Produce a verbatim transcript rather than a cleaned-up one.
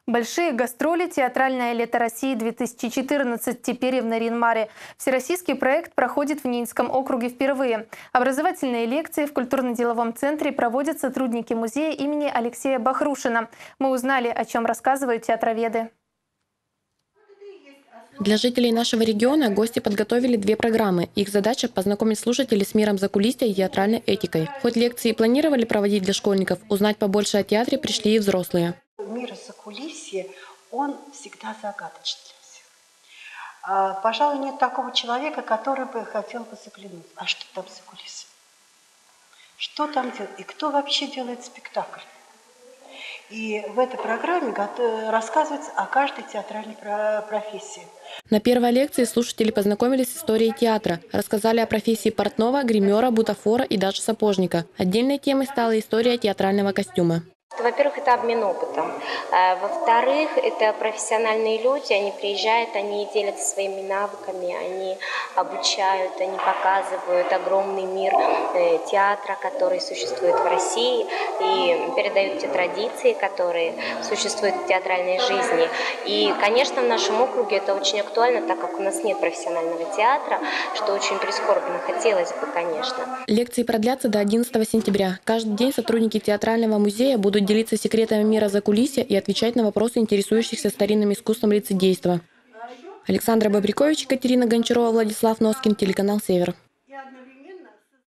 Большие гастроли «Театральное лето России-две тысячи четырнадцать» теперь и в Нарьян-Маре. Всероссийский проект проходит в Ненецком округе впервые. Образовательные лекции в культурно-деловом центре проводят сотрудники музея имени Алексея Бахрушина. Мы узнали, о чем рассказывают театроведы. Для жителей нашего региона гости подготовили две программы. Их задача – познакомить слушателей с миром закулисья и театральной этикой. Хоть лекции планировали проводить для школьников, узнать побольше о театре пришли и взрослые. Мир закулисья, он всегда загадочен для всех. А, пожалуй, нет такого человека, который бы хотел бы заглянуть. А что там за кулисами? Что там делают? И кто вообще делает спектакль? И в этой программе рассказывается о каждой театральной профессии. На первой лекции слушатели познакомились с историей театра, рассказали о профессии портного, гримера, бутафора и даже сапожника. Отдельной темой стала история театрального костюма. Во-первых, это обмен опытом. Во-вторых, это профессиональные люди, они приезжают, они делятся своими навыками, они обучают, они показывают огромный мир театра, который существует в России, и передают те традиции, которые существуют в театральной жизни. И, конечно, в нашем округе это очень актуально, так как у нас нет профессионального театра, что очень прискорбно, хотелось бы, конечно. Лекции продлятся до одиннадцатого сентября. Каждый день сотрудники театрального музея будут делиться секретами мира закулисья и отвечать на вопросы интересующихся старинным искусством лицедейства. Александра Бобрякович, Екатерина Гончарова, Владислав Носкин, телеканал «Север».